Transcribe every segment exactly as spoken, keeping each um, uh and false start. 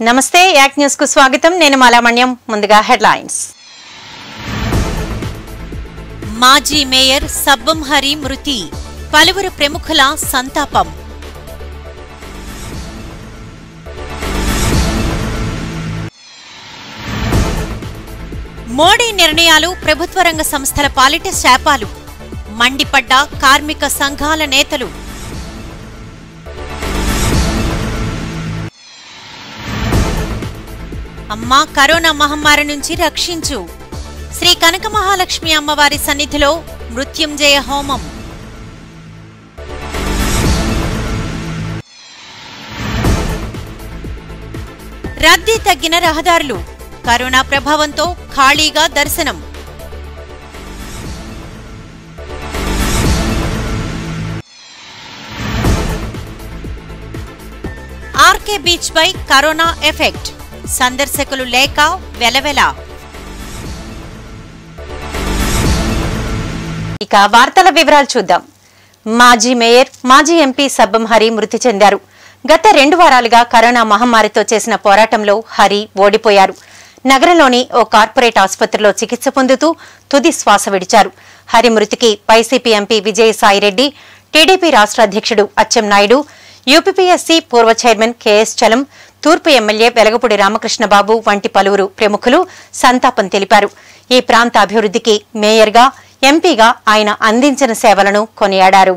నమస్తే యాక్ న్యూస్ కు స్వాగతం నేను మాలామణ్యం ముందుగా హెడ్లైన్స్ మాజీ మేయర్ సబ్బం హరి మృతి పలువురు ప్రముఖుల సంతాపం మోడీ నిర్ణయాలు ప్రభుత్వ రంగ సంస్థల పాలిట శాపాలు మండిపడ్డ కార్మిక సంఘాల నేతలు అమ్మా కరోనా మహమ్మారి నుంచి రక్షించు శ్రీ కనక మహాలక్ష్మి అమ్మవారి సన్నిధిలో మృత్యుంజయ హోమం రద్దీ తగ్గిన రహదారులు కరోనా ప్రభావంతో ఖాళీగా దర్శనం ఆర్కే బీచ్ పై కరోనా ఎఫెక్ట్ సందర్శకులు లేక వెలవెల ఇక వార్తల వివరాలు చూద్దాం. మాజీ మేయర్ మాజీ ఎంపీ సబ్బం హరి మృతి చెందారు. గత రెండు వారాలుగా కరోనా మహమ్మారితో చేసిన పోరాటంలో హరి ఓడిపోయారు. నగరంలోని ఓ కార్పొరేట్ ఆసుపత్రిలో చికిత్స పొందుతూ తుది శ్వాస విడిచారు. హరి మృతికి వైసీపీ ఎంపీ విజయసాయిరెడ్డి, టీడీపీ రాష్ట్ర అధ్యక్షుడు అచ్చెన్నాయుడు, యూపీపీఎస్సీ పూర్వ చైర్మన్ కెఎస్ చలం, తూర్పు ఎమ్మెల్యే వెలగపూడి రామకృష్ణబాబు వంటి పలువురు ప్రముఖులు సంతాపం తెలిపారు. ఈ ప్రాంత అభివృద్ధికి మేయర్గా, ఎంపీగా ఆయన అందించిన సేవలను కొనియాడారు.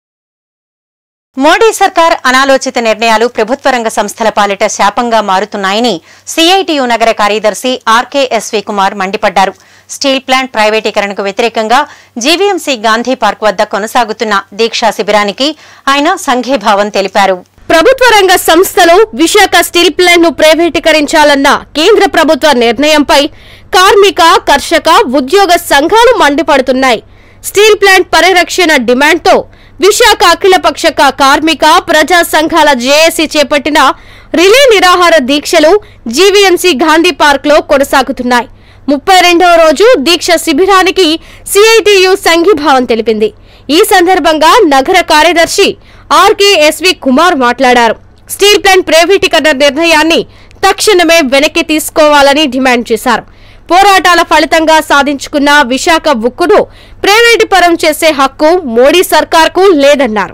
మోడీ సర్కార్ అనాలోచిత నిర్ణయాలు ప్రభుత్వ రంగ సంస్థల పాలిట శాపంగా మారుతున్నాయని సీఐటీయూ నగర కార్యదర్శి ఆర్కేఎస్వీ కుమార్ మండిపడ్డారు. స్టీల్ ప్లాంట్ ప్రైవేటీకరణకు వ్యతిరేకంగా జీవీఎంసీ గాంధీ పార్క్ వద్ద కొనసాగుతున్న దీక్షా శిబిరానికి ఆయన సంఘీభావం తెలిపారు. ప్రభుత్వ రంగ సంస్థలు విశాఖ స్టీల్ ప్లాంట్ ను ప్రైవేటీకరించాలన్న కేంద్ర ప్రభుత్వ నిర్ణయంపై కార్మిక, కర్షక, ఉద్యోగ సంఘాలు మండిపడుతున్నాయి. స్టీల్ ప్లాంట్ పరిరక్షణ డిమాండ్తో విశాఖ అఖిలపక్ష కార్మిక ప్రజా సంఘాల జేఏసీ చేపట్టిన రిలే నిరాహార దీక్షలు జీవీఎంసీ గాంధీ పార్క్ లో కొనసాగుతున్నాయి. ముప్పై రెండవ రోజు దీక్ష శిబిరానికి సీఐటీయూ సంఘీభావం తెలిపింది. ఈ సందర్భంగా నగర కార్యదర్శి ఆర్కేఎస్వీ కుమార్ మాట్లాడారు. స్టీల్ ప్లాంట్ ప్రైవేటీకరణ నిర్ణయాన్ని తక్షణమే వెనక్కి తీసుకోవాలని డిమాండ్ చేశారు. పోరాటాల ఫలితంగా సాధించుకున్న విశాఖ ఉక్కును ప్రైవేటీకరణ చేసే హక్కు మోడీ సర్కార్కు లేదన్నారు.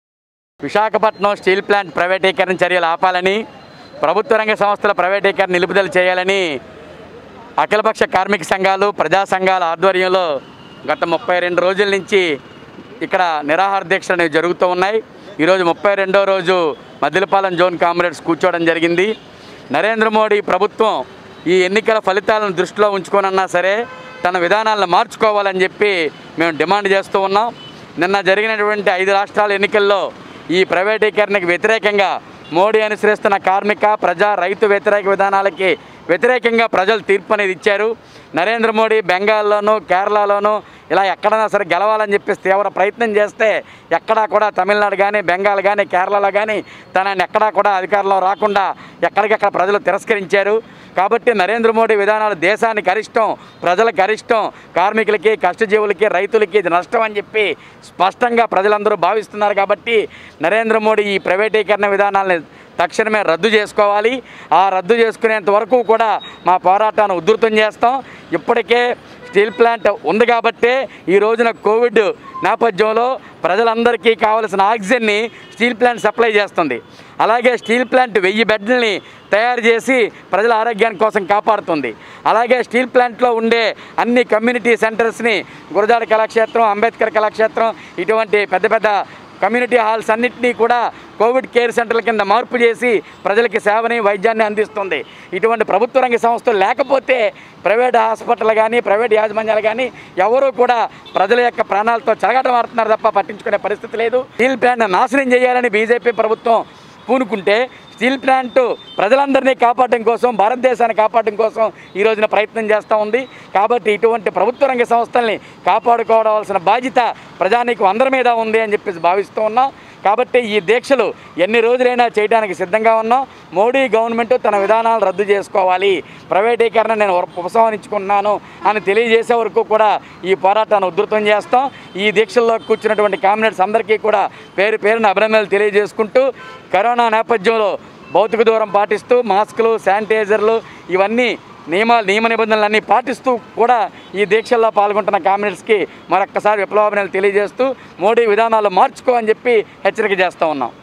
విశాఖపట్నం స్టీల్ ప్లాంట్ ప్రైవేటీకరణ చర్యలు ఆపాలని, ప్రభుత్వ రంగ సంస్థల ప్రైవేటీకరణ నిలుపుదల చేయాలని అఖిలపక్ష కార్మిక సంఘాలు, ప్రజా సంఘాల ఆధ్వర్యంలో గత ముప్పై రెండు రోజుల నుంచి ఇక్కడ నిరాహార దీక్షలు అనేవి జరుగుతూ ఉన్నాయి. ఈరోజు ముప్పై రెండో రోజు మద్దిలపాలెం జోన్ కామ్రేడ్స్ కూర్చోవడం జరిగింది. నరేంద్ర మోడీ ప్రభుత్వం ఈ ఎన్నికల ఫలితాలను దృష్టిలో ఉంచుకోనన్నా సరే తన విధానాలను మార్చుకోవాలని చెప్పి మేము డిమాండ్ చేస్తూ ఉన్నాం. నిన్న జరిగినటువంటి ఐదు రాష్ట్రాల ఎన్నికల్లో ఈ ప్రైవేటీకరణకు వ్యతిరేకంగా మోడీ అనుసరిస్తున్న కార్మిక, ప్రజా, రైతు వ్యతిరేక విధానాలకి వ్యతిరేకంగా ప్రజలు తీర్పు అనేది ఇచ్చారు. నరేంద్ర మోడీ బెంగాల్లోనూ, కేరళలోనూ ఇలా ఎక్కడైనా సరే గెలవాలని చెప్పేసి తీవ్ర ప్రయత్నం చేస్తే ఎక్కడా కూడా తమిళనాడు కానీ, బెంగాల్ కానీ, కేరళలో కానీ తనని ఎక్కడా కూడా అధికారంలో రాకుండా ఎక్కడికెక్కడ ప్రజలు తిరస్కరించారు. కాబట్టి నరేంద్ర మోడీ విధానాలు దేశానికి అరిష్టం, ప్రజలకు అరిష్టం, కార్మికులకి, కష్టజీవులకి, రైతులకి ఇది నష్టం అని చెప్పి స్పష్టంగా ప్రజలందరూ భావిస్తున్నారు. కాబట్టి నరేంద్ర మోడీ ఈ ప్రైవేటీకరణ విధానాలని తక్షణమే రద్దు చేసుకోవాలి. ఆ రద్దు చేసుకునేంత వరకు కూడా మా పోరాటాన్ని ఉధృతం చేస్తాం. ఇప్పటికే స్టీల్ ప్లాంట్ ఉంది కాబట్టే ఈ రోజున కోవిడ్ నేపథ్యంలో ప్రజలందరికీ కావలసిన ఆక్సిజన్ని స్టీల్ ప్లాంట్ సప్లై చేస్తుంది. అలాగే స్టీల్ ప్లాంట్ వెయ్యి బెడ్లని తయారు చేసి ప్రజల ఆరోగ్యాన్ని కోసం కాపాడుతుంది. అలాగే స్టీల్ ప్లాంట్లో ఉండే అన్ని కమ్యూనిటీ సెంటర్స్ని గురజాడ కళాక్షేత్రం, అంబేద్కర్ కళాక్షేత్రం ఇటువంటి పెద్ద పెద్ద కమ్యూనిటీ హాల్స్ అన్నింటినీ కూడా కోవిడ్ కేర్ సెంటర్ల కింద మార్పు చేసి ప్రజలకి సేవని, వైద్యాన్ని అందిస్తుంది. ఇటువంటి ప్రభుత్వ రంగ సంస్థలు లేకపోతే ప్రైవేట్ హాస్పిటల్ కానీ, ప్రైవేట్ యాజమాన్యాలు కానీ ఎవరూ కూడా ప్రజల యొక్క ప్రాణాలతో చెలగాటమాడుతున్నారు తప్ప పట్టించుకునే పరిస్థితి లేదు. స్టీల్ ప్లాంట్ నాశనం చేయాలని బీజేపీ ప్రభుత్వం పూనుకుంటే స్టీల్ ప్లాంట్ ప్రజలందరినీ కాపాడడం కోసం, భారతదేశాన్ని కాపాడడం కోసం ఈ రోజున ప్రయత్నం చేస్తూ ఉంది. కాబట్టి ఇటువంటి ప్రభుత్వ రంగ సంస్థల్ని కాపాడుకోవాల్సిన బాధ్యత ప్రజానీకం అందరి మీద ఉంది అని చెప్పేసి భావిస్తూ ఉన్నాం. కాబట్టి ఈ దీక్షలు ఎన్ని రోజులైనా చేయడానికి సిద్ధంగా ఉన్నాం. మోడీ గవర్నమెంట్ తన విధానాలు రద్దు చేసుకోవాలి, ప్రైవేటీకరణ నేను ఉపసంహరించుకున్నాను అని తెలియజేసే వరకు కూడా ఈ పోరాటాన్ని ఉధృతం చేస్తాం. ఈ దీక్షల్లో కూర్చున్నటువంటి కామ్రేడ్స్ అందరికీ కూడా పేరు పేరున అభినందనలు తెలియజేసుకుంటూ కరోనా నేపథ్యంలో భౌతిక దూరం పాటిస్తూ మాస్కులు, శానిటైజర్లు ఇవన్నీ నియమ నియమ నిబంధనలన్నీ పాటిస్తూ కూడా ఈ దీక్షల్లో పాల్గొంటున్న కామ్రేడ్స్కి మరొక్కసారి విప్లవాభినందనలు తెలియజేస్తూ మోడీ విధానాలు మార్చుకో అని చెప్పి హెచ్చరిక చేస్తూ ఉన్నాం.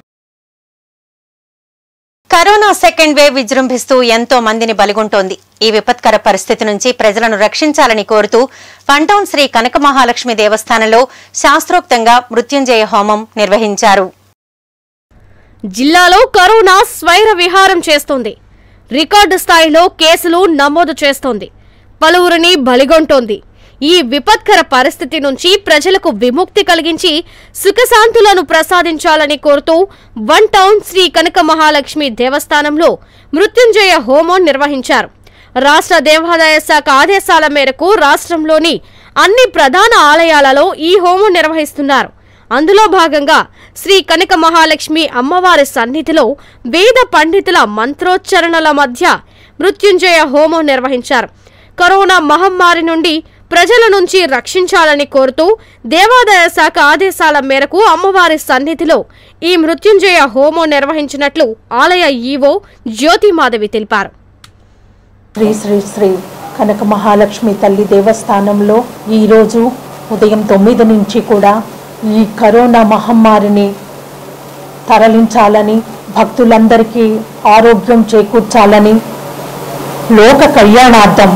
కరోనా సెకండ్ వేవ్ విజృంభిస్తూ ఎంతో మందిని బలిగొంటోంది. ఈ విపత్కర పరిస్థితి నుంచి ప్రజలను రక్షించాలని కోరుతూ వన్ టౌన్ శ్రీ కనక మహాలక్ష్మి దేవస్థానంలో శాస్త్రోక్తంగా మృత్యుంజయ హోమం నిర్వహించారు. జిల్లాలో కరోనా స్వైర విహారం చేస్తోంది. రికార్డు స్థాయిలో కేసులు నమోదు చేస్తోంది. పలువురిని బలిగొంటోంది. ఈ విపత్కర పరిస్థితి నుంచి ప్రజలకు విముక్తి కలిగించి సుఖశాంతులను ప్రసాదించాలని కోరుతూ వన్ టౌన్ శ్రీ కనక మహాలక్ష్మి దేవస్థానంలో మృత్యుంజయ హోమం నిర్వహించారు. రాష్ట్ర దేవాదాయ శాఖ ఆదేశాల మేరకు రాష్ట్రంలోని అన్ని ప్రధాన ఆలయాలలో ఈ హోమం నిర్వహిస్తున్నారు. అందులో భాగంగా శ్రీ కనక మహాలక్ష్మి అమ్మవారి సన్నిధిలో వేద పండితుల మంత్రోచ్చరణల మధ్య మృత్యుంజయ హోమం నిర్వహించారు. కరోనా మహమ్మారి నుండి ప్రజల నుంచి రక్షించాలని కోరుతూ దేవాదాయ శాఖ ఆదేశాల మేరకు అమ్మవారి సన్నిధిలో ఈ మృత్యుంజయ హోమం నిర్వహించినట్లు ఆలయ ఈవో జ్యోతిమాధవి తెలిపారు. శ్రీ శ్రీ శ్రీ కనక మహాలక్ష్మి తల్లి దేవస్థానంలో ఈరోజు ఉదయం తొమ్మిది నుంచి కూడా ఈ కరోనా మహమ్మారిని తరలించాలని, భక్తులందరికీ ఆరోగ్యం చేకూర్చాలని, లోక కళ్యాణార్థం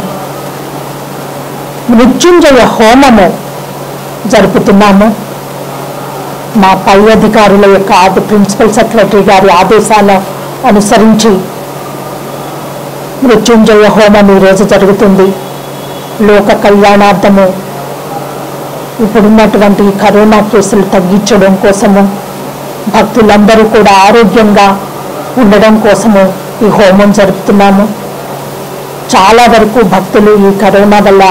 మృత్యుంజయ హోమము జరుపుతున్నాము. మా పై అధికారుల యొక్క ఆది ప్రిన్సిపల్ సెక్రటరీ గారి ఆదేశాల అనుసరించి మృత్యుంజయ హోమం ఈరోజు జరుగుతుంది. లోక కళ్యాణార్థము ఇప్పుడున్నటువంటి కరోనా కేసులు తగ్గించడం కోసము, భక్తులందరూ కూడా ఆరోగ్యంగా ఉండడం కోసము ఈ హోమం జరుపుతున్నాము. చాలా వరకు భక్తులు ఈ కరోనా వల్ల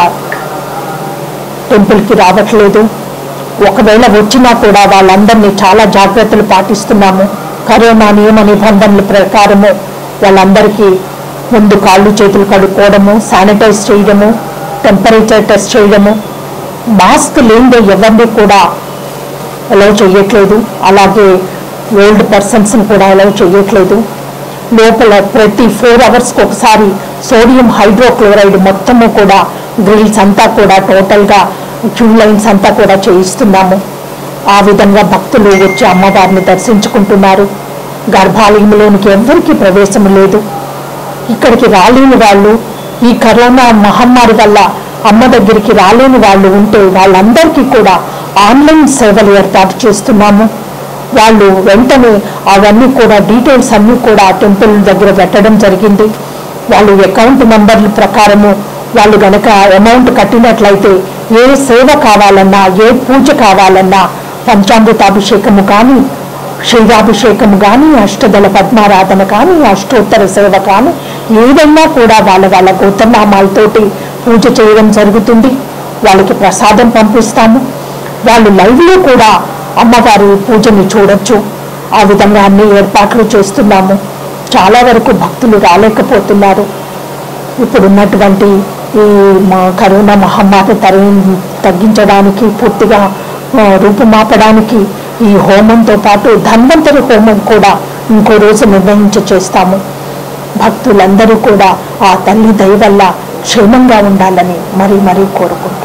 టెంపుల్కి రావట్లేదు. ఒకవేళ వచ్చినా కూడా వాళ్ళందరినీ చాలా జాగ్రత్తలు పాటిస్తున్నాము. కరోనా నియమ నిబంధనల ప్రకారము వాళ్ళందరికీ ముందు కాళ్ళు చేతులు కడుక్కోవడము, శానిటైజ్ చేయడము, టెంపరేచర్ టెస్ట్ చేయడము, మాస్క్ లేనిదే ఎవరిని కూడా అలౌ చేయట్లేదు. అలాగే ఓల్డ్ పర్సన్స్ని కూడా అలౌ చేయట్లేదు. లోపల ప్రతి ఫోర్ అవర్స్కి ఒకసారి సోడియం హైడ్రోక్లోరైడ్ మొత్తము కూడా గ్రిల్స్ అంతా కూడా టోటల్గా క్యూ లైన్స్ అంతా కూడా చేయిస్తున్నాము. ఆ విధంగా భక్తులు వచ్చి అమ్మవారిని దర్శించుకుంటున్నారు. గర్భాలయంలోనికి ఎవరికి ప్రవేశం లేదు. ఇక్కడికి రాలేని వాళ్ళు, ఈ కరోనా మహమ్మారి వల్ల అమ్మ దగ్గరికి రాలేని వాళ్ళు ఉంటే వాళ్ళందరికీ కూడా ఆన్లైన్ సేవలు ఏర్పాటు చేస్తున్నాము. వాళ్ళు వెంటనే అవన్నీ కూడా డీటెయిల్స్ అన్నీ కూడా టెంపుల్ దగ్గర పెట్టడం జరిగింది. వాళ్ళు అకౌంట్ నెంబర్ల ప్రకారము వాళ్ళు గనక అమౌంట్ కట్టినట్లయితే ఏ సేవ కావాలన్నా, ఏ పూజ కావాలన్నా, పంచామృతాభిషేకము కానీ, క్షీరాభిషేకము కానీ, అష్టదళ పద్మారాధన కానీ, అష్టోత్తర సేవ కానీ ఏదైనా కూడా వాళ్ళ వాళ్ళ గోత్రనామాలతోటి పూజ చేయడం జరుగుతుంది. వాళ్ళకి ప్రసాదం పంపిస్తాము. వాళ్ళు లైవ్లో కూడా అమ్మవారి పూజని చూడొచ్చు. ఆ విధంగా అన్ని ఏర్పాట్లు చేస్తున్నాము. చాలా వరకు భక్తులు రాలేకపోతున్నారు. ఇప్పుడున్నటువంటి ఈ మా కరోనా మహమ్మారి తరి తగ్గించడానికి, పూర్తిగా రూపుమాపడానికి ఈ హోమంతో పాటు ధన్వంతరి హోమం కూడా ఇంకో రోజు నిర్వహించి చేస్తాము. భక్తులందరూ కూడా ఆ తల్లి దయ వల్ల క్షేమంగా ఉండాలని మరీ మరీ కోరుకుంటున్నాను.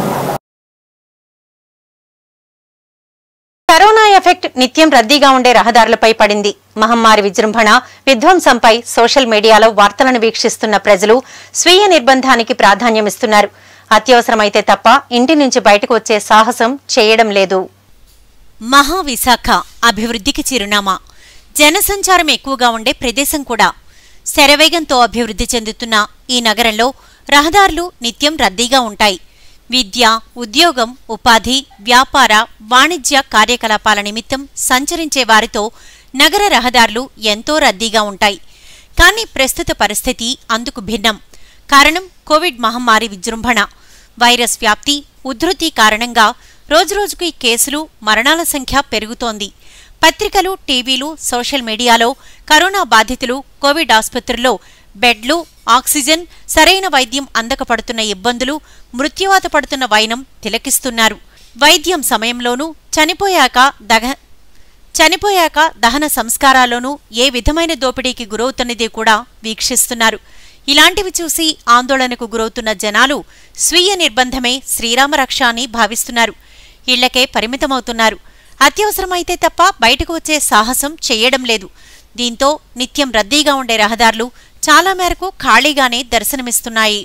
కరోనా ఎఫెక్ట్ నిత్యం రద్దీగా ఉండే రహదారులపై పడింది. మహమ్మారి విజృంభణ, విధ్వంసంపై సోషల్ మీడియాలో వార్తలను వీక్షిస్తున్న ప్రజలు స్వీయ నిర్బంధానికి ప్రాధాన్యమిస్తున్నారు. అత్యవసరమైతే తప్ప ఇంటి నుంచి బయటకు వచ్చే సాహసం చేయడం లేదు. మహావిశాఖ అభివృద్ధికి చిరునామా. జనసంచారం ఎక్కువగా ఉండే ప్రదేశం కూడా. శరవేగంతో అభివృద్ధి చెందుతున్న ఈ నగరంలో రహదారులు నిత్యం రద్దీగా ఉంటాయి. విద్య, ఉద్యోగం, ఉపాధి, వ్యాపార, వాణిజ్య కార్యకలాపాల నిమిత్తం సంచరించే వారితో నగర రహదారులు ఎంతో రద్దీగా ఉంటాయి. కానీ ప్రస్తుత పరిస్థితి అందుకు భిన్నం. కారణం కోవిడ్ మహమ్మారి విజృంభణ. వైరస్ వ్యాప్తి, ఉధృతి కారణంగా రోజురోజుకు ఈ కేసులు, మరణాల సంఖ్య పెరుగుతోంది. పత్రికలు, టీవీలు, సోషల్ మీడియాలో కరోనా బాధితులు, కోవిడ్ ఆసుపత్రుల్లో బెడ్లు, ఆక్సిజన్, సరైన వైద్యం అందకపడుతున్న ఇబ్బందులు, మృత్యువాత పడుతున్న వైనం తిలకిస్తున్నారు. వైద్యం సమయంలోనూ, చనిపోయాక దగ చనిపోయాక దహన సంస్కారాల్లోనూ ఏ విధమైన దోపిడీకి గురవుతున్నది కూడా వీక్షిస్తున్నారు. ఇలాంటివి చూసి ఆందోళనకు గురవుతున్న జనాలు స్వీయ నిర్బంధమే శ్రీరామరక్ష అని భావిస్తున్నారు. ఇళ్లకే పరిమితమవుతున్నారు. అత్యవసరమైతే తప్ప బయటకు వచ్చే సాహసం చెయ్యడం లేదు. దీంతో నిత్యం రద్దీగా ఉండే రహదారులు చాలా మేరకు ఖాళీగానే దర్శనమిస్తున్నాయి.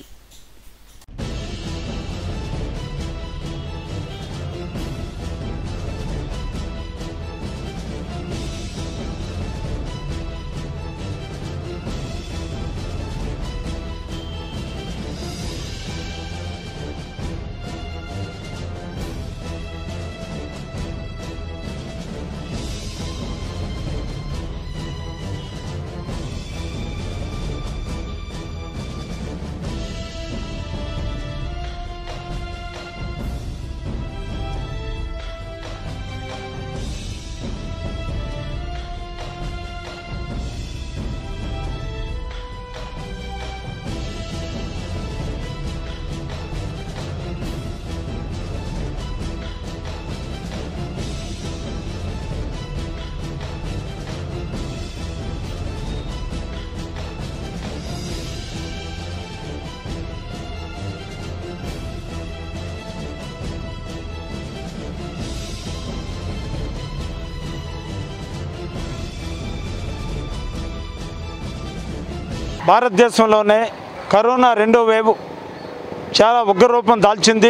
భారతదేశంలోనే కరోనా రెండో వేవ్ చాలా ఉగ్రరూపం దాల్చింది.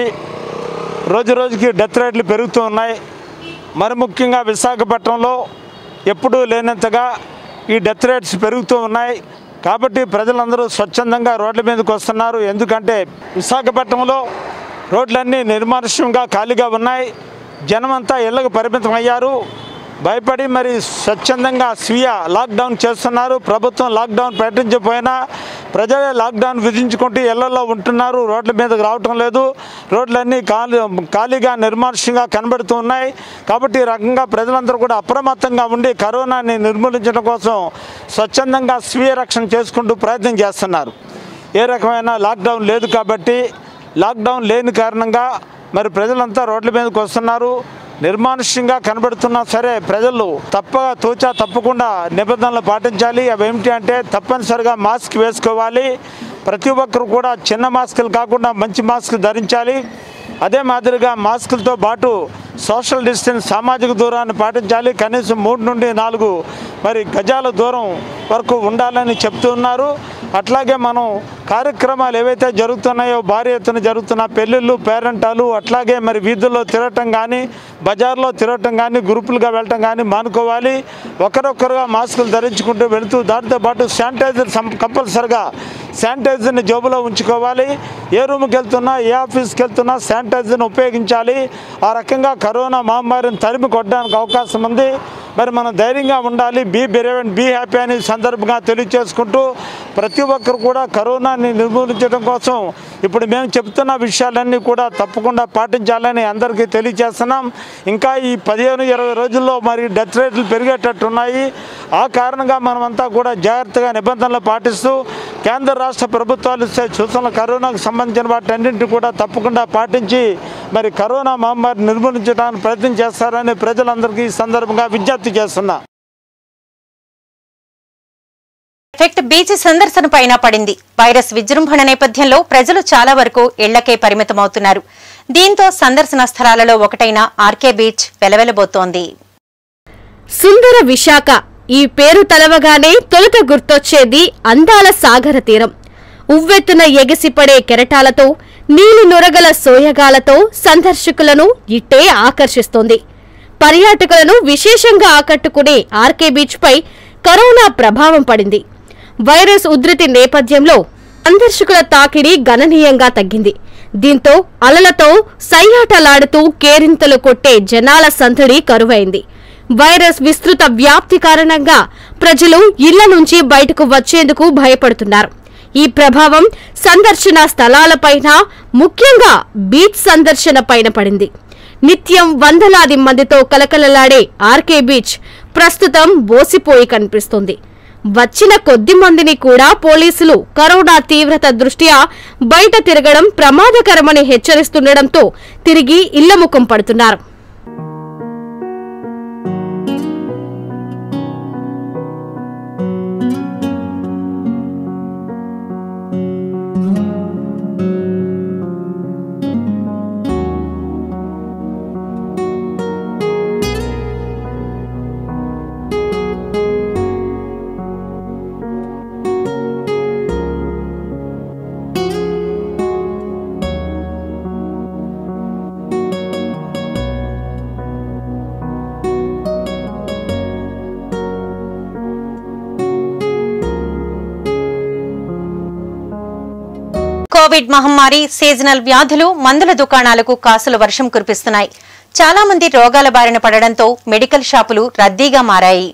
రోజు రోజుకి డెత్ రేట్లు పెరుగుతూ ఉన్నాయి. మరి ముఖ్యంగా విశాఖపట్నంలో ఎప్పుడూ లేనంతగా ఈ డెత్ రేట్స్ పెరుగుతూ ఉన్నాయి. కాబట్టి ప్రజలందరూ స్వచ్ఛందంగా రోడ్ల మీదకి వస్తున్నారు. ఎందుకంటే విశాఖపట్నంలో రోడ్లన్నీ నిర్మానుష్యంగా ఖాళీగా ఉన్నాయి. జనమంతా ఇళ్లకు పరిమితం అయ్యారు. భయపడి మరి స్వచ్ఛందంగా స్వీయ లాక్డౌన్ చేస్తున్నారు. ప్రభుత్వం లాక్డౌన్ ప్రకటించకపోయినా ప్రజలే లాక్డౌన్ విధించుకుంటూ ఇళ్లలో ఉంటున్నారు. రోడ్ల మీదకి రావటం లేదు. రోడ్లన్నీ ఖాళీ ఖాళీగా నిర్మానుష్యంగా కనబడుతూ ఉన్నాయి. కాబట్టి ఈ రకంగా ప్రజలందరూ కూడా అప్రమత్తంగా ఉండి కరోనాని నిర్మూలించడం కోసం స్వచ్ఛందంగా స్వీయ రక్షణ చేసుకుంటూ ప్రయత్నం చేస్తున్నారు. ఏ రకమైన లాక్డౌన్ లేదు కాబట్టి లాక్డౌన్ లేని కారణంగా మరి ప్రజలంతా రోడ్ల మీదకి వస్తున్నారు. నిర్మానుష్యంగా కనబడుతున్నా సరే ప్రజలు తప్పగా తోచా తప్పకుండా నిబంధనలు పాటించాలి. అవి ఏమిటి అంటే తప్పనిసరిగా మాస్క్ వేసుకోవాలి. ప్రతి ఒక్కరు కూడా చిన్న మాస్కులు కాకుండా మంచి మాస్క్ ధరించాలి. అదే మాదిరిగా మాస్కులతో పాటు సోషల్ డిస్టెన్స్ సామాజిక దూరాన్ని పాటించాలి. కనీసం మూడు నుండి నాలుగు మరి గజాల దూరం వరకు ఉండాలని చెప్తూ ఉన్నారు. అట్లాగే మనం కార్యక్రమాలు ఏవైతే జరుగుతున్నాయో భారీ ఎత్తున జరుగుతున్న పెళ్ళిళ్ళు పేరెంటాలు అట్లాగే మరి వీధుల్లో తిరగటం కానీ బజార్లో తిరగటం కానీ గ్రూపులుగా వెళ్ళటం కానీ మానుకోవాలి. ఒకరొకరుగా మాస్కులు ధరించుకుంటూ వెళుతూ దాంతో పాటు శానిటైజర్ కంపల్సరిగా శానిటైజర్ని జోబులో ఉంచుకోవాలి. ఏ రూమ్కి వెళ్తున్నా ఏ ఆఫీస్కి వెళ్తున్నా శానిటైజర్ని ఉపయోగించాలి. ఆ రకంగా కరోనా మహమ్మారిని తరిమి కొట్టడానికి అవకాశం ఉంది. మరి మనం ధైర్యంగా ఉండాలి. Be brave and be happy అని సందర్భంగా తెలియజేసుకుంటూ ప్రతి ఒక్కరు కూడా కరోనాని నిర్మూలించడం కోసం ఇప్పుడు మేము చెప్తున్న విషయాలన్నీ కూడా తప్పకుండా పాటించాలని అందరికీ తెలియజేస్తున్నాం. ఇంకా ఈ పదిహేను ఇరవై రోజుల్లో మరి డెత్ రేట్లు పెరిగేటట్టున్నాయి. ఆ కారణంగా మనమంతా కూడా జాగ్రత్తగా నిబంధనలు పాటిస్తూ కేంద్ర రాష్ట్ర ప్రభుత్వాలు ఇచ్చే సూచనలు కరోనాకు సంబంధించిన వాటన్నింటినీ కూడా తప్పకుండా పాటించి మరి కరోనా మహమ్మారి నిర్మూలించడానికి ప్రయత్నం చేస్తారని ప్రజలందరికీ ఈ సందర్భంగా విజ్ఞప్తి చేస్తున్నా. ఎఫెక్ట్ బీచ్ సందర్శన పైన పడింది. వైరస్ విజృంభణ నేపథ్యంలో ప్రజలు చాలా వరకు ఇళ్లకే పరిమితమవుతున్నారు. దీంతో సందర్శన స్థలాలలో ఒకటైన ఆర్కే బీచ్ వెలవెలబోతోంది. సుందర విశాఖ ఈ పేరు తలవగానే తొలుత గుర్తొచ్చేది అందాల సాగర తీరం. ఉవ్వెత్తున ఎగిసిపడే కెరటాలతో నీలి నురగల సోయగాలతో సందర్శకులను ఇట్టే ఆకర్షిస్తోంది. పర్యాటకులను విశేషంగా ఆకట్టుకునే ఆర్కే బీచ్ పై కరోనా ప్రభావం పడింది. వైరస్ ఉధృతి నేపథ్యంలో సందర్శకుల తాకిడి గణనీయంగా తగ్గింది. దీంతో అలలతో సయ్యాటలాడుతూ కేరింతలు కొట్టే జనాల సందడి కరువైంది. వైరస్ విస్తృత వ్యాప్తి కారణంగా ప్రజలు ఇళ్ల నుంచి బయటకు వచ్చేందుకు భయపడుతున్నారు. ఈ ప్రభావం సందర్శన స్థలాలపైన ముఖ్యంగా బీచ్ సందర్శన పైన పడింది. నిత్యం వందలాది మందితో కలకలలాడే ఆర్కే బీచ్ ప్రస్తుతం బోసిపోయి కనిపిస్తుంది. వచ్చిన కొద్ది మందిని కూడా పోలీసులు కరోనా తీవ్రత దృష్ట్యా బయట తిరగడం ప్రమాదకరమని హెచ్చరిస్తుండటంతో తిరిగి ఇళ్లముఖం పడుతున్నారు. కోవిడ్ మహమ్మారి, సీజనల్ వ్యాధులు మందుల దుకాణాలకు కాసుల వర్షం కురిపిస్తున్నాయి. చాలా మంది రోగాల బారిన పడడంతో మెడికల్ షాపులు రద్దీగా మారాయి.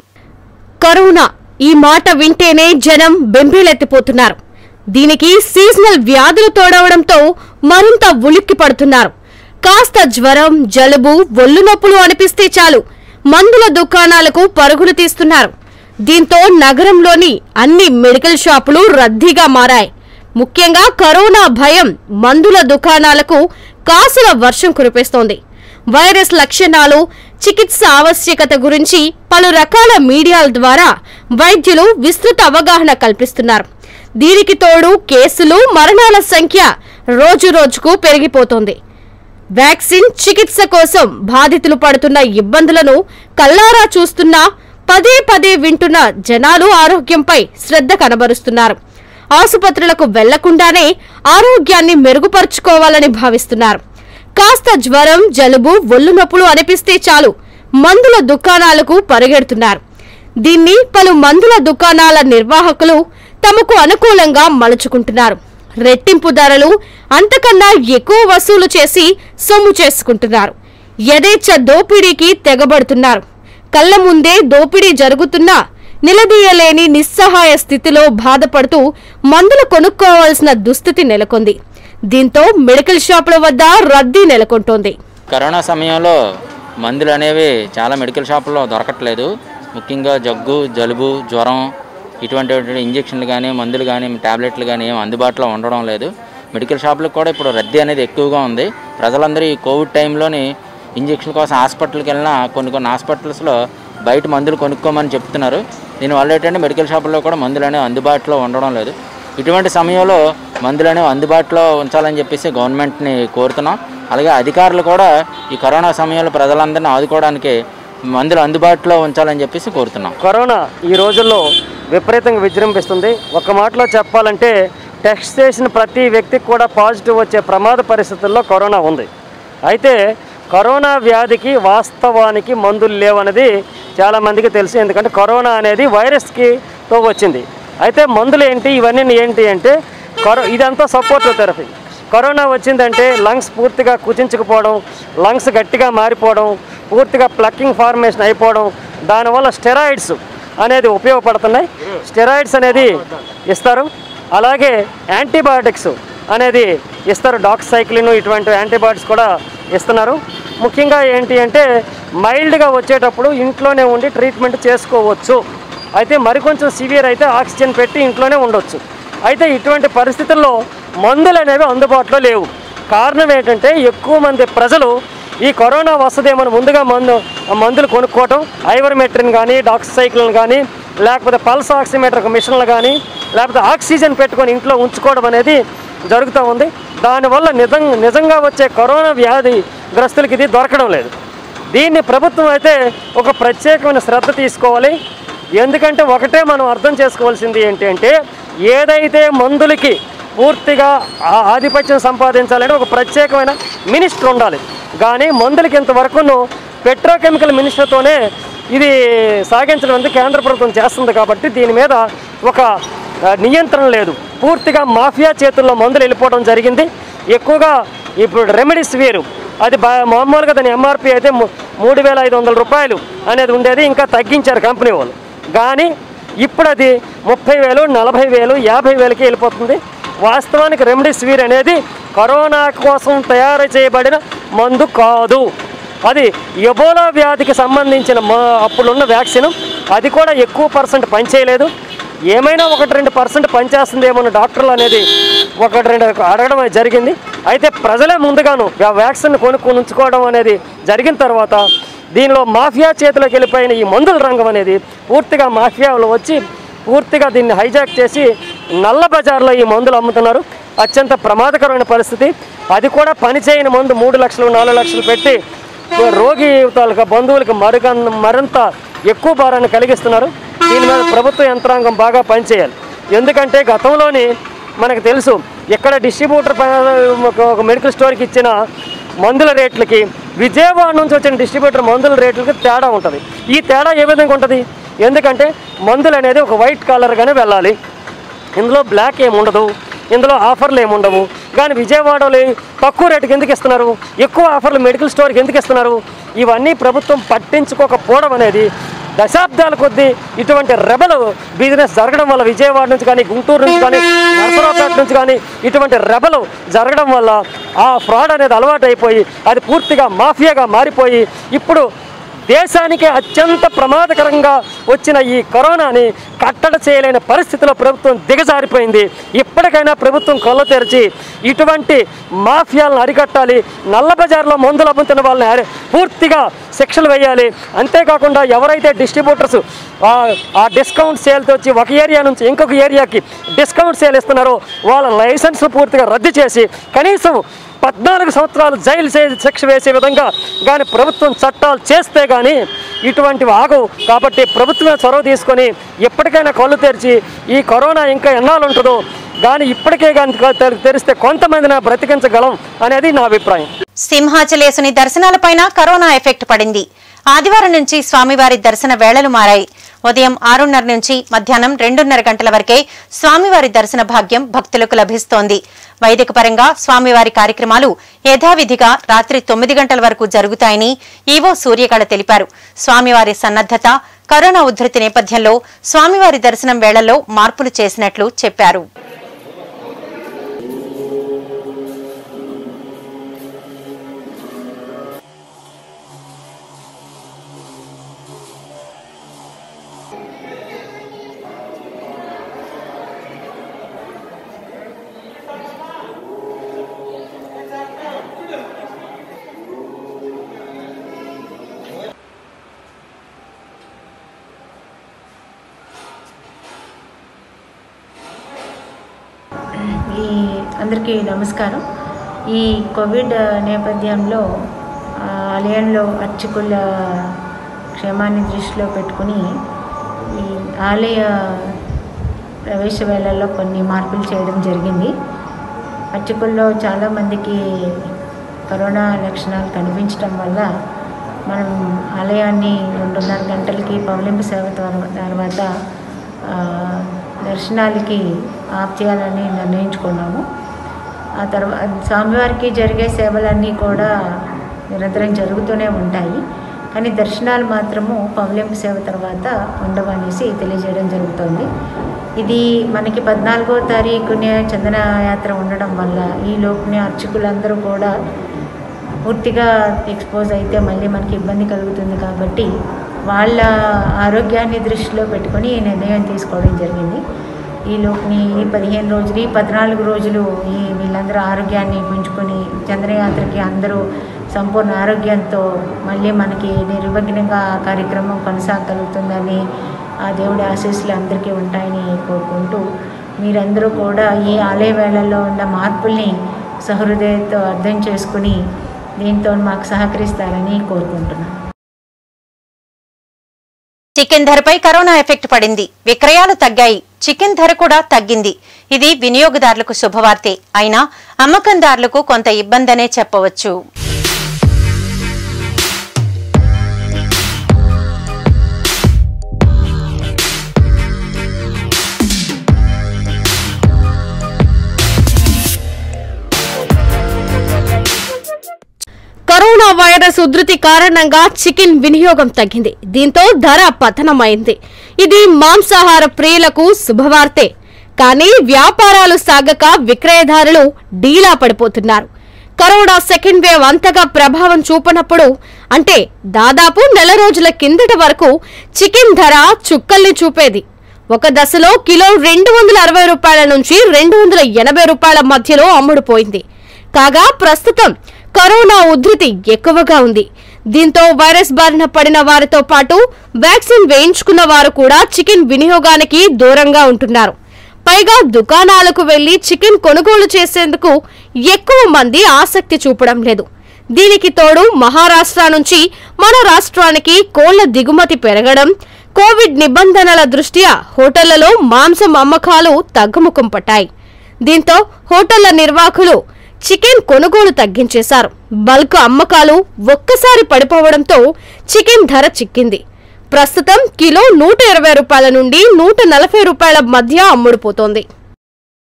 కరోనా ఈ మాట వింటేనే జనం బెంబేలెత్తిపోతున్నారు. దీనికి సీజనల్ వ్యాధులు తోడవడంతో మరింత ఉలిక్కి పడుతున్నారు. కాస్త జ్వరం, జలుబు, ఒళ్ళు నొప్పులు అనిపిస్తే చాలు మందుల దుకాణాలకు పరుగులు తీస్తున్నారు. దీంతో నగరంలోని అన్ని మెడికల్ షాపులు రద్దీగా మారాయి. ముఖ్యంగా కరోనా భయం మందుల దుకాణాలకు కాసుల వర్షం కురిపిస్తోంది. వైరస్ లక్షణాలు, చికిత్స ఆవశ్యకత గురించి పలు రకాల మీడియాల ద్వారా వైద్యులు విస్తృత అవగాహన కల్పిస్తున్నారు. దీనికి తోడు కేసులు, మరణాల సంఖ్య రోజు రోజుకు పెరిగిపోతోంది. వ్యాక్సిన్, చికిత్స కోసం బాధితులు పడుతున్న ఇబ్బందులను కల్లారా చూస్తున్నా పదే పదే వింటున్న జనాలు ఆరోగ్యంపై శ్రద్ధ కనబరుస్తున్నారు. ఆసుపత్రులకు వెళ్లకుండానే ఆరోగ్యాన్ని మెరుగుపరుచుకోవాలని భావిస్తున్నారు. కాస్త జ్వరం, జలుబు, ఒళ్ళు నొప్పులు అనిపిస్తే చాలు మందుల దుకాణాలకు పరిగెడుతున్నారు. దీన్ని పలు మందుల దుకాణాల నిర్వాహకులు తమకు అనుకూలంగా మలుచుకుంటున్నారు. రెట్టింపు ధరలు, అంతకన్నా ఎక్కువ వసూలు చేసి సొమ్ము చేసుకుంటున్నారు. యథేచ్ఛ దోపిడీకి తెగబడుతున్నారు. కళ్ల ముందే దోపిడీ జరుగుతున్నా నిలదీయలేని నిస్సహాయ స్థితిలో బాధపడుతూ మందులు కొనుక్కోవాల్సిన దుస్థితి నెలకొంది. దీంతో మెడికల్ షాపుల వద్ద రద్దీ నెలకొంటోంది. కరోనా సమయంలో మందులు అనేవి చాలా మెడికల్ షాపుల్లో దొరకట్లేదు. ముఖ్యంగా జగ్గు, జలుబు, జ్వరం ఇటువంటి ఇంజక్షన్లు కానీ, మందులు కానీ, టాబ్లెట్లు కానీ ఏం అందుబాటులో ఉండడం లేదు. మెడికల్ షాపులకు కూడా ఇప్పుడు రద్దీ అనేది ఎక్కువగా ఉంది. ప్రజలందరూ ఈ కోవిడ్ టైంలోని ఇంజక్షన్ కోసం హాస్పిటల్కి వెళ్ళినా కొన్ని కొన్ని హాస్పిటల్స్లో బయట మందులు కొనుక్కోమని చెప్తున్నారు. దీనివల్ల ఏంటంటే మెడికల్ షాపుల్లో కూడా మందులు అనేవి అందుబాటులో ఉండడం లేదు. ఇటువంటి సమయంలో మందులు అనేవి అందుబాటులో ఉంచాలని చెప్పేసి గవర్నమెంట్ని కోరుతున్నాం. అలాగే అధికారులు కూడా ఈ కరోనా సమయంలో ప్రజలందరినీ ఆదుకోవడానికి మందులు అందుబాటులో ఉంచాలని చెప్పేసి కోరుతున్నాం. కరోనా ఈ రోజుల్లో విపరీతంగా విజృంభిస్తుంది. ఒక మాటలో చెప్పాలంటే టెస్ట్ చేసిన ప్రతి వ్యక్తికి కూడా పాజిటివ్ వచ్చే ప్రమాద పరిస్థితుల్లో కరోనా ఉంది. అయితే కరోనా వ్యాధికి వాస్తవానికి మందులు లేవనేది చాలామందికి తెలుసు. ఎందుకంటే కరోనా అనేది వైరస్కి తో వచ్చింది. అయితే మందులు ఏంటి, ఇవన్నీ ఏంటి అంటే కరో ఇదంతా సపోర్టివ్ థెరపీ. కరోనా వచ్చిందంటే లంగ్స్ పూర్తిగా కుచించుకుపోవడం, లంగ్స్ గట్టిగా మారిపోవడం, పూర్తిగా ప్లక్కింగ్ ఫార్మేషన్ అయిపోవడం, దానివల్ల స్టెరాయిడ్స్ అనేది ఉపయోగపడుతున్నాయి. స్టెరాయిడ్స్ అనేది ఇస్తారు. అలాగే యాంటీబయాటిక్స్ అనేది ఇస్తారు. డాక్సైక్లిన్ ఇటువంటి యాంటీబయాటిక్స్ కూడా ఇస్తున్నారు. ముఖ్యంగా ఏంటి అంటే మైల్డ్గా వచ్చేటప్పుడు ఇంట్లోనే ఉండి ట్రీట్మెంట్ చేసుకోవచ్చు. అయితే మరికొంచెం సివియర్ అయితే ఆక్సిజన్ పెట్టి ఇంట్లోనే ఉండొచ్చు. అయితే ఇటువంటి పరిస్థితుల్లో మందులు అనేవి అందుబాటులో లేవు. కారణం ఏంటంటే ఎక్కువ మంది ప్రజలు ఈ కరోనా వస్తుందేమని ముందుగా మందు మందులు కొనుక్కోవటం, ఐవర్మెట్రిన్ కానీ, డాక్సైక్లిన్ కానీ, లేకపోతే పల్స్ ఆక్సిమీటర్ మిషన్లు కానీ, లేకపోతే ఆక్సిజన్ పెట్టుకొని ఇంట్లో ఉంచుకోవడం అనేది జరుగుతూ ఉంది. దానివల్ల నిజం నిజంగా వచ్చే కరోనా వ్యాధి గ్రస్తులకి ఇది దొరకడం లేదు. దీన్ని ప్రభుత్వం అయితే ఒక ప్రత్యేకమైన శ్రద్ధ తీసుకోవాలి. ఎందుకంటే ఒకటే మనం అర్థం చేసుకోవాల్సింది ఏంటి అంటే ఏదైతే మందులకి పూర్తిగా ఆధిపత్యం సంపాదించాలంటే ఒక ప్రత్యేకమైన మినిస్టర్ ఉండాలి. కానీ మందులకి ఇంతవరకును పెట్రోకెమికల్ మినిస్టర్తోనే ఇది సాగించడం అనేది కేంద్ర ప్రభుత్వం చేస్తుంది. కాబట్టి దీని మీద ఒక నియంత్రణ లేదు. పూర్తిగా మాఫియా చేతుల్లో మందులు వెళ్ళిపోవడం జరిగింది. ఎక్కువగా ఇప్పుడు రెమెడీస్ వేరు, అది మామూలుగా దాని ఎంఆర్పి అయితే మూడు వేల ఐదు వందల రూపాయలు అనేది ఉండేది, ఇంకా తగ్గించారు కంపెనీ వాళ్ళు. కానీ ఇప్పుడు అది ముప్పై వేలు, నలభై వేలు, యాభై వేలకి వెళ్ళిపోతుంది. వాస్తవానికి రెమెడీసివిర్ అనేది కరోనా కోసం తయారు చేయబడిన మందు కాదు. అది ఎబోలా వ్యాధికి సంబంధించిన మా అప్పుడున్న వ్యాక్సిన్. అది కూడా ఎక్కువ పర్సెంట్ పనిచేయలేదు. ఏమైనా ఒకటి రెండు పర్సెంట్ పనిచేస్తుందేమో డాక్టర్లు అనేది ఒకటి రెండు అడగడం జరిగింది. అయితే ప్రజలే ముందుగాను వ్యాక్సిన్ కొనుక్కొని ఉంచుకోవడం అనేది జరిగిన తర్వాత దీనిలో మాఫియా చేతిలోకి వెళ్ళిపోయిన ఈ మందుల రంగం అనేది పూర్తిగా మాఫియాలో వచ్చి పూర్తిగా దీన్ని హైజాక్ చేసి నల్ల బజార్లో ఈ మందులు అమ్ముతున్నారు. అత్యంత ప్రమాదకరమైన పరిస్థితి. అది కూడా పనిచేయని మందు మూడు లక్షలు నాలుగు లక్షలు పెట్టి రోగి తాలూకా బంధువులకు మరుగ మరింత ఎక్కువ భారాన్ని కలిగిస్తున్నారు. దీని మీద ప్రభుత్వ యంత్రాంగం బాగా పనిచేయాలి. ఎందుకంటే గతంలోని మనకు తెలుసు ఎక్కడ డిస్ట్రిబ్యూటర్ ఒక మెడికల్ స్టోర్కి ఇచ్చిన మందుల రేట్లకి విజయవాడ నుంచి వచ్చిన డిస్ట్రిబ్యూటర్ మందుల రేట్లకి తేడా ఉంటుంది. ఈ తేడా ఏ విధంగా ఉంటుంది? ఎందుకంటే మందులు అనేది ఒక వైట్ కలర్గానే వెళ్ళాలి. ఇందులో బ్లాక్ ఏమి ఉండదు. ఇందులో ఆఫర్లు ఏముండవు. కానీ విజయవాడలో తక్కువ రేటుకి ఎందుకు ఇస్తున్నారు, ఎక్కువ ఆఫర్లు మెడికల్ స్టోర్కి ఎందుకు ఇస్తున్నారు? ఇవన్నీ ప్రభుత్వం పట్టించుకోకపోవడం అనేది దశాబ్దాల కొద్దీ ఇటువంటి రెబల్ బిజినెస్ జరగడం వల్ల విజయవాడ నుంచి కానీ గుంటూరు నుంచి కానీ నరసరావుపేట నుంచి కానీ ఇటువంటి రెబల్ జరగడం వల్ల ఆ ఫ్రాడ్ అనేది అలవాటు అయిపోయి అది పూర్తిగా మాఫియాగా మారిపోయి ఇప్పుడు దేశానికి అత్యంత ప్రమాదకరంగా వచ్చిన ఈ కరోనాని కట్టడి చేయలేని పరిస్థితిలో ప్రభుత్వం దిగజారిపోయింది. ఇప్పటికైనా ప్రభుత్వం కళ్ళు తెరిచి ఇటువంటి మాఫియాలను అరికట్టాలి. నల్ల బజార్లో మందులు అమ్ముతున్న వాళ్ళని పూర్తిగా శిక్షలు వేయాలి. అంతేకాకుండా ఎవరైతే డిస్ట్రిబ్యూటర్స్ ఆ డిస్కౌంట్ సేల్తో వచ్చి ఒక ఏరియా నుంచి ఇంకొక ఏరియాకి డిస్కౌంట్ సేల్ ఇస్తున్నారో వాళ్ళ లైసెన్స్ పూర్తిగా రద్దు చేసి కనీసం పద్నాలుగు సంవత్సరాలు జైలు శిక్ష వేసే విధంగా కానీ ప్రభుత్వం చట్టాలు చేస్తే కానీ ఇటువంటివి ఆగవు. కాబట్టి ప్రభుత్వమే చొరవ తీసుకొని ఎప్పటికైనా కళ్ళు తెరిచి ఈ కరోనా ఇంకా ఎన్నాళ్ళు ఉంటుందో కానీ ఇప్పటికే కానీ తెరిస్తే కొంతమందిని బ్రతికించగలం అనేది నా అభిప్రాయం. సింహాచలేసుని దర్శనాలపైన కరోనా ఎఫెక్ట్ పడింది. ఆదివారం నుంచి స్వామివారి దర్శన వేళలు మారాయి. ఉదయం ఆరున్నర నుంచి మధ్యాహ్నం రెండున్నర గంటల వరకే స్వామివారి దర్శన భాగ్యం భక్తులకు లభిస్తోంది. వైదిక పరంగా స్వామివారి కార్యక్రమాలు యథావిధిగా రాత్రి తొమ్మిది గంటల వరకు జరుగుతాయని ఈవో సూర్యకళ తెలిపారు. స్వామివారి సన్నద్ధత, కరోనా ఉధృతి నేపథ్యంలో స్వామివారి దర్శనం వేళల్లో మార్పులు చేసినట్లు చెప్పారు. ఈ అందరికీ నమస్కారం. ఈ కోవిడ్ నేపథ్యంలో ఆలయంలో అర్చకుల క్షేమాన్ని దృష్టిలో పెట్టుకుని ఈ ఆలయ ప్రవేశ వేళల్లో కొన్ని మార్పులు చేయడం జరిగింది. అర్చకుల్లో చాలామందికి కరోనా లక్షణాలు కనిపించడం వల్ల మనం ఆలయాన్ని రెండున్నర గంటలకి పౌలింపు సేవ తర్వాత దర్శనాలకి ఆప్ చేయాలని నిర్ణయించుకున్నాము. ఆ తర్వాత స్వామివారికి జరిగే సేవలన్నీ కూడా నిరంతరం జరుగుతూనే ఉంటాయి. కానీ దర్శనాలు మాత్రము పౌలింపు సేవ తర్వాత ఉండవనేసి తెలియజేయడం జరుగుతుంది. ఇది మనకి పద్నాలుగో తారీఖునే చందన యాత్ర ఉండడం వల్ల ఈ లోపునే అర్చకులందరూ కూడా పూర్తిగా ఎక్స్పోజ్ అయితే మళ్ళీ మనకి ఇబ్బంది కలుగుతుంది. కాబట్టి వాళ్ళ ఆరోగ్యాన్ని దృష్టిలో పెట్టుకొని ఈ నిర్ణయం తీసుకోవడం జరిగింది. ఈ లోపుని ఈ పదిహేను రోజులు ఈ పద్నాలుగు రోజులు ఈ వీళ్ళందరూ ఆరోగ్యాన్ని పెంచుకొని చంద్రయాత్రకి అందరూ సంపూర్ణ ఆరోగ్యంతో మళ్ళీ మనకి నిర్విఘ్నంగా కార్యక్రమం కొనసాగలుగుతుందని ఆ దేవుడి ఆశీస్సులు అందరికీ ఉంటాయని కోరుకుంటూ మీరందరూ కూడా ఈ ఆలయ వేళల్లో ఉన్న మార్పుల్ని సహృదయంతో అర్థం చేసుకుని దీంతో మాకు సహకరిస్తారని కోరుకుంటున్నాను. చికెన్ ధరపై కరోనా ఎఫెక్ట్ పడింది. విక్రయాలు తగ్గాయి. చికెన్ ధర కూడా తగ్గింది. ఇది వినియోగదారులకు శుభవార్తే. అయినా అమ్మకందారులకు కొంత ఇబ్బందనే చెప్పవచ్చు. కరోనా వైరస్ ఉధృతి కారణంగా చికెన్ వినియోగం తగ్గింది. దీంతో ధర పతనమైంది. ఇది మాంసాహార ప్రియులకు శుభవార్తే. కానీ వ్యాపారాలు సాగక విక్రయదారులు డీలా పడిపోతున్నారు. కరోనా సెకండ్ వేవ్ అంతగా ప్రభావం చూపనప్పుడు అంటే దాదాపు నెల రోజుల కిందట వరకు చికెన్ ధర చుక్కల్ని చూపేది. ఒక దశలో కిలో రెండు వందల అరవై రూపాయల నుంచి రెండు వందల ఎనభై రూపాయల మధ్యలో అమ్ముడుపోయింది. కాగా ప్రస్తుతం కరోనా ఉధృతి ఎక్కువగా ఉంది. దీంతో వైరస్ బారిన పడిన వారితో పాటు వ్యాక్సిన్ వేయించుకున్న వారు కూడా చికెన్ వినియోగానికి దూరంగా ఉంటున్నారు. పైగా దుకాణాలకు వెళ్లి చికెన్ కొనుగోలు చేసేందుకు ఎక్కువ మంది ఆసక్తి చూపడం లేదు. దీనికి తోడు మహారాష్ట్ర నుంచి మన రాష్ట్రానికి కోళ్ల దిగుమతి పెరగడం, కోవిడ్ నిబంధనల దృష్ట్యా హోటళ్లలో మాంసం అమ్మకాలు తగ్గుముఖం పట్టాయి. దీంతో హోటళ్ల నిర్వాహకులు చికెన్ కొనుగోలు తగ్గించేశారు. బల్క్ అమ్మకాలు ఒక్కసారి పడిపోవడంతో చికెన్ ధర చిక్కింది. ప్రస్తుతం కిలో నూట ఇరవై రూపాయల నుండి నూట నలభై రూపాయల మధ్య అమ్ముడుపోతోంది.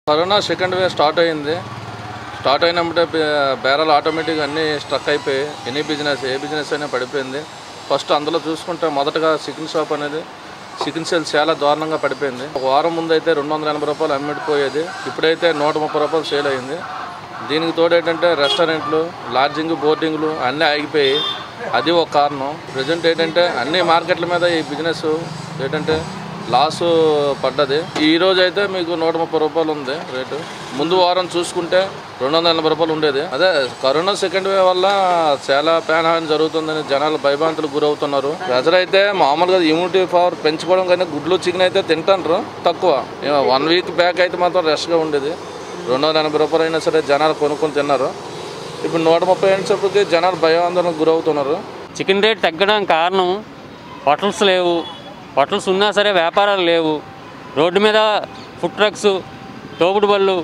కరోనా సెకండ్ వేవ్ స్టార్ట్ అయింది. స్టార్ట్ అయినప్పుడే బేరాలు ఆటోమేటిక్గా అన్నీ స్ట్రక్ అయిపోయి ఎనీ బిజినెస్ ఏ బిజినెస్ అయినా పడిపోయింది. ఫస్ట్ అందులో చూసుకుంటే మొదటగా చికెన్ షాప్ అనేది చికెన్ సేల్ చాలా దారుణంగా పడిపోయింది. ఒక వారం ముందు అయితే రెండు వందల ఎనభై రూపాయలు అమ్మిడిపోయేది, ఇప్పుడైతే నూట ముప్పై రూపాయలు సేల్ అయింది. దీనికి తోడు ఏంటంటే రెస్టారెంట్లు, లాడ్జింగ్, బోర్డింగ్లు అన్నీ ఆగిపోయి అది ఒక కారణం. ప్రజెంట్ ఏంటంటే అన్ని మార్కెట్ల మీద ఈ బిజినెస్ ఏంటంటే లాసు పడ్డది. ఈరోజు అయితే మీకు నూట ముప్పై రూపాయలు ఉంది రేటు. ముందు వారం చూసుకుంటే రెండు వందల ఎనభై రూపాయలు ఉండేది. అదే కరోనా సెకండ్ వేవ్ వల్ల చాలా ప్రాణహాని జరుగుతుందని జనాలు భయభ్రాంతులకు గురవుతున్నారు. ప్రజలైతే మామూలుగా ఇమ్యూనిటీ పవర్ పెంచుకోవడం కానీ గుడ్లు చికెన్ అయితే తింటారు తక్కువ. వన్ వీక్ బ్యాక్ అయితే మాత్రం రష్గా ఉండేది. రెండు వందల ఎనభై రూపాయలు అయినా సరే జనాలు కొనుక్కొని తిన్నారు. ఇప్పుడు నూట ముప్పై అయినప్పటికీ జనాలు భయాందోళనకు గురవుతున్నారు. చికెన్ రేట్ తగ్గడానికి కారణం హోటల్స్ లేవు, హోటల్స్ ఉన్నా సరే వ్యాపారాలు లేవు. రోడ్డు మీద ఫుడ్ ట్రక్స్, తోపుడు బళ్ళు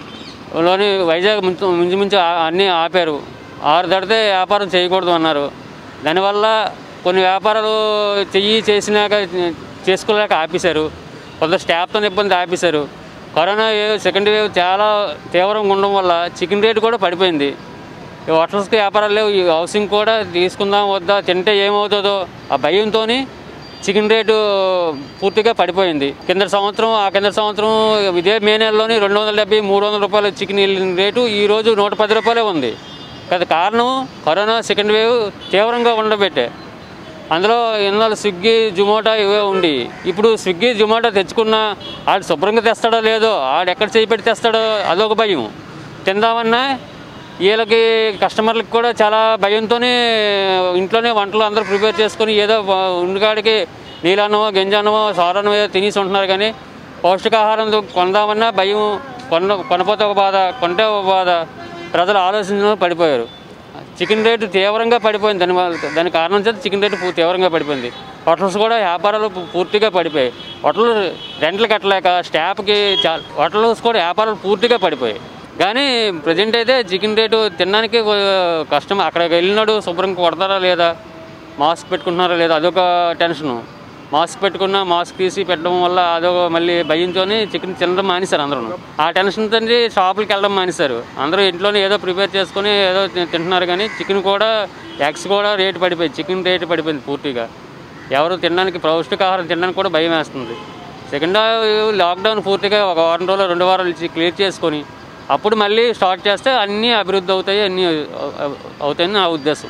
లోని వైజాగ్ మించుమించు అన్నీ ఆపారు. ఆరు దాటితే వ్యాపారం చేయకూడదు అన్నారు. దానివల్ల కొన్ని వ్యాపారాలు చెయ్యి చేసినాక చేసుకోలేక ఆపేశారు. కొంత స్టాఫ్తో ఇబ్బంది ఆపేశారు. కరోనా వేవ్ సెకండ్ వేవ్ చాలా తీవ్రంగా ఉండడం వల్ల చికెన్ రేటు కూడా పడిపోయింది. ఈ హోటల్స్కి వ్యాపారాలు లేవు. ఈ హౌసింగ్ కూడా తీసుకుందాం వద్దా, తింటే ఏమవుతుందో ఆ భయంతో చికెన్ రేటు పూర్తిగా పడిపోయింది. కింద సంవత్సరం ఆ కింద సంవత్సరం ఇదే మే నెలలోని రెండు వందల డెబ్బై మూడు వందల రూపాయలు చికెన్ రేటు ఈరోజు నూట పది రూపాయలే ఉంది. కదా కారణం కరోనా సెకండ్ వేవ్ తీవ్రంగా ఉండబెట్టే. అందులో ఎన్నో స్విగ్గీ, జొమాటో ఇవే ఉండి, ఇప్పుడు స్విగ్గీ, జొమాటో తెచ్చుకున్నా ఆడు శుభ్రంగా తెస్తాడో లేదో, ఆడు ఎక్కడ చేపెట్టి తెస్తాడో అదొక భయం. తిందామన్నా వీళ్ళకి కస్టమర్లకు కూడా చాలా భయంతోనే ఇంట్లోనే వంటలు అందరూ ప్రిపేర్ చేసుకొని ఏదో ఉండికాడికి నీళ్ళన్నమో, గంజన్నమో, సారన్నమో ఏదో తినేసి ఉంటున్నారు. కానీ పౌష్టికాహారం కొందామన్నా భయం, కొన కొనపోతే ఒక బాధ, కొంటే ఒక బాధ. ప్రజలు ఆలోచించడం పడిపోయారు. చికెన్ రేటు తీవ్రంగా పడిపోయింది. దాని దాని కారణం చేత చికెన్ రేటు తీవ్రంగా పడిపోయింది. హోటల్స్ కూడా వ్యాపారాలు పూర్తిగా పడిపోయాయి. హోటల్ రెంట్లు కట్టలేక స్టాఫ్కి చా హోటల్స్ కూడా వ్యాపారాలు పూర్తిగా పడిపోయాయి. కానీ ప్రజెంట్ అయితే చికెన్ రేటు తినడానికి కష్టం. అక్కడికి వెళ్ళినాడు శుభ్రంగా కొడతారా లేదా, మాస్క్ పెట్టుకుంటున్నారా లేదా అదొక టెన్షను. మాస్క్ పెట్టుకున్నా మాస్క్ తీసి పెట్టడం వల్ల అదొక మళ్ళీ భయంతో చికెన్ తినడం మానేశారు అందరూ. ఆ టెన్షన్తో షాపులకి వెళ్ళడం మానేశారు. అందరూ ఇంట్లోనే ఏదో ప్రిపేర్ చేసుకొని ఏదో తింటున్నారు. కానీ చికెన్ కూడా, ఎగ్స్ కూడా రేటు పడిపోయింది. చికెన్ రేటు పడిపోయింది పూర్తిగా. ఎవరు తినడానికి, పౌష్టికాహారం తినడానికి కూడా భయం వేస్తుంది. సెకండ్ లాక్డౌన్ పూర్తిగా ఒక వారం రోజులు రెండు వారాలు ఇచ్చి క్లియర్ చేసుకొని అప్పుడు మళ్ళీ స్టార్ట్ చేస్తే అన్నీ అభివృద్ధి అవుతాయి, అన్నీ అవుతాయని నా ఉద్దేశం.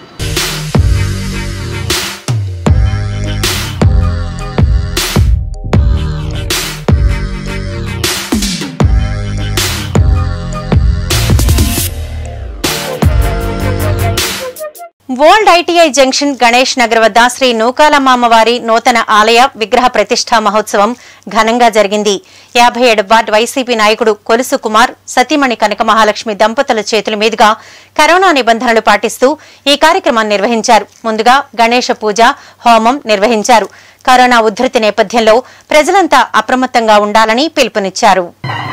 Old ITI junction Ganesh Nagar వద్ద శ్రీ నూకాలమ్మవారి నూతన ఆలయ విగ్రహ ప్రతిష్ఠా మహోత్సవం ఘనంగా జరిగింది. యాభై ఏడు వార్డు వైసీపీ నాయకుడు కొలుసు కుమార్, సతీమణి కనక మహాలక్ష్మి దంపతుల చేతుల మీదుగా కరోనా నిబంధనలు పాటిస్తూ ఈ కార్యక్రమాన్ని నిర్వహించారు. ముందుగా గణేష పూజ, హోమం నిర్వహించారు. కరోనా ఉధృతి నేపథ్యంలో ప్రజలంతా అప్రమత్తంగా ఉండాలని పిలుపునిచ్చారు.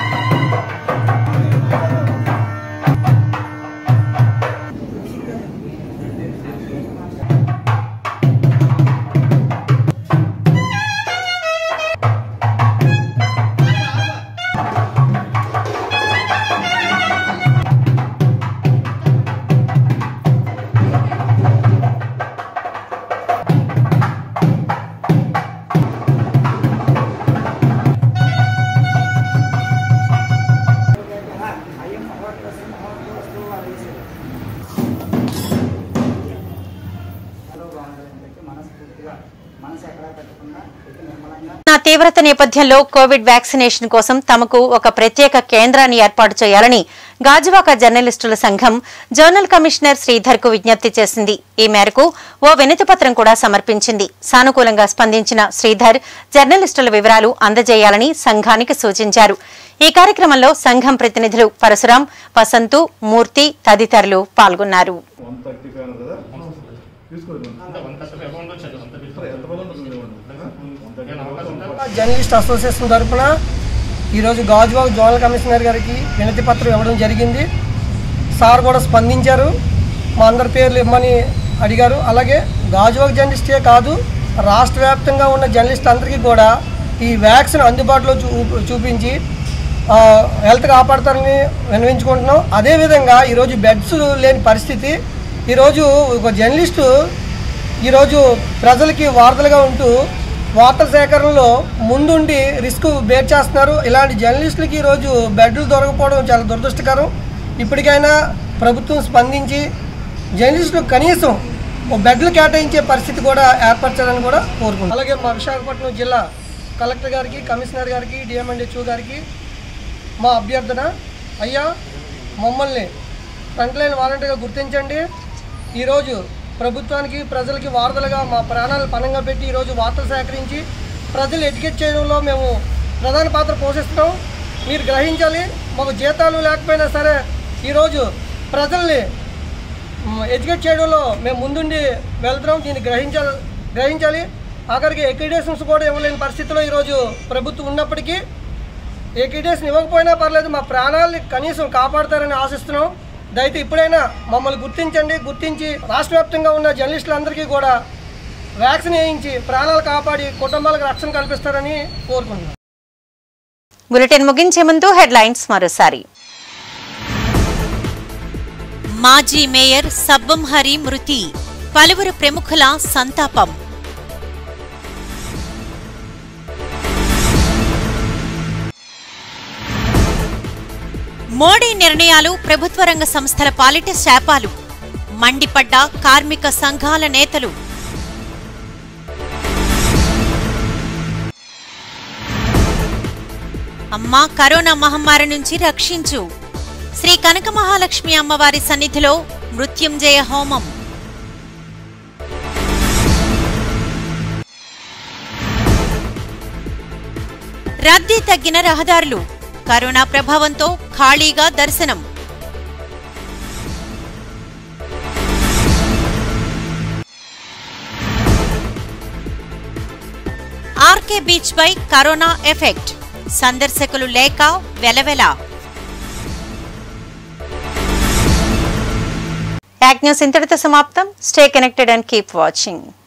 తీవ్రత నేపథ్యంలో కోవిడ్ వ్యాక్సినేషన్ కోసం తమకు ఒక ప్రత్యేక కేంద్రాన్ని ఏర్పాటు చేయాలని గాజువాక జర్నలిస్టుల సంఘం జర్నల్ కమిషనర్ శ్రీధర్ కు విజ్ఞప్తి చేసింది. ఈ మేరకు ఓ వినతి పత్రం కూడా సమర్పించింది. సానుకూలంగా స్పందించిన శ్రీధర్ జర్నలిస్టుల వివరాలు అందజేయాలని సంఘానికి సూచించారు. ఈ కార్యక్రమంలో సంఘం ప్రతినిధులు పరశురాం, వసంతు, మూర్తి తదితరులు పాల్గొన్నారు. జర్నలిస్ట్ అసోసియేషన్ తరఫున ఈరోజు గాజువాక జోనల్ కమిషనర్ గారికి వినతి పత్రం ఇవ్వడం జరిగింది. సార్ కూడా స్పందించారు, మా అందరి పేర్లు ఇవ్వమని అడిగారు. అలాగే గాజువాక జర్నలిస్టే కాదు, రాష్ట్ర వ్యాప్తంగా ఉన్న జర్నలిస్ట్ అందరికీ కూడా ఈ వ్యాక్సిన్ అందుబాటులో చూ చూపించి హెల్త్ కాపాడతారని విన్నవించుకుంటున్నాం. అదేవిధంగా ఈరోజు బెడ్స్ లేని పరిస్థితి. ఈరోజు ఒక జర్నలిస్టు ఈరోజు ప్రజలకి వార్తలుగా ఉంటూ వార్తల సేకరణలో ముందుండి రిస్క్ బేర్ చేస్తున్నారు. ఇలాంటి జర్నలిస్టులకి ఈరోజు బెడ్లు దొరకపోవడం చాలా దురదృష్టకరం. ఇప్పటికైనా ప్రభుత్వం స్పందించి జర్నలిస్టులకు కనీసం బెడ్లు కేటాయించే పరిస్థితి కూడా ఏర్పరచాలని కూడా కోరుకుంటున్నాం. అలాగే మా విశాఖపట్నం జిల్లా కలెక్టర్ గారికి, కమిషనర్ గారికి, డిఎంఎండ్హెచ్ఓ గారికి మా అభ్యర్థన, అయ్యా మమ్మల్ని ఫ్రంట్ లైన్ వాలంటీర్గా గుర్తించండి. ఈరోజు ప్రభుత్వానికి ప్రజలకి వార్తలుగా మా ప్రాణాలు పణంగా పెట్టి ఈరోజు వార్తలు సేకరించి ప్రజలు ఎడ్యుకేట్ చేయడంలో మేము ప్రధాన పాత్ర పోషిస్తున్నాం. మీరు గ్రహించాలి, మాకు జీతాలు లేకపోయినా సరే ఈరోజు ప్రజల్ని ఎడ్యుకేట్ చేయడంలో మేము ముందుండి వెళ్తున్నాం. దీన్ని గ్రహించాలి గ్రహించాలి ఆఖరికి ఎక్రిడేషన్స్ కూడా ఇవ్వలేని పరిస్థితిలో ఈరోజు ప్రభుత్వం ఉన్నప్పటికీ ఎక్రిడేషన్ ఇవ్వకపోయినా పర్లేదు, మా ప్రాణాలని కనీసం కాపాడతారని ఆశిస్తున్నాం. దయచేసి ఇప్పుడైనా మమ్మల్ని గుర్తించండి. గుర్తించి రాష్ట్ర వ్యాప్తంగా ఉన్న జర్నలిస్టులందరికీ కూడా వ్యాక్సిన్ వేయించి ప్రాణాలు కాపాడి కుటుంబాలకు రక్షణ కల్పిస్తారని కోరుకుంటున్నాం. బులెటిన్ ముగించే ముందు హెడ్లైన్స్ మరోసారి. మాజీ మేయర్ సబ్బం హరి మృతి, పలువురు ప్రముఖుల సంతాపం. మోడీ నిర్ణయాలు ప్రభుత్వ రంగ సంస్థల పాలిట శాపాలు, మండిపడ్డ కార్మిక సంఘాల నేతలు. అమ్మా కరోనా మహమ్మారి నుంచి రక్షించు, శ్రీ కనక మహాలక్ష్మి అమ్మవారి సన్నిధిలో మృత్యుంజయ హోమం. రద్దీ తగ్గిన రహదారులు, కరోనా ప్రభావంతో ఖాళీగా దర్శనం. ఆర్కే బీచ్ పై కరోనా ఎఫెక్ట్, సందర్శకులు లేక వెలవెల. యాక్ న్యూస్ ఇంతటితో సమాప్తం. Stay connected and keep watching.